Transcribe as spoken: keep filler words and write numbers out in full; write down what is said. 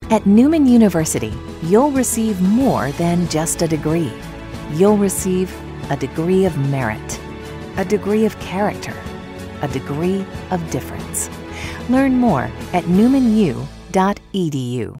At Newman University, you'll receive more than just a degree. You'll receive a degree of merit, a degree of character, a degree of difference. Learn more at newman u dot e d u.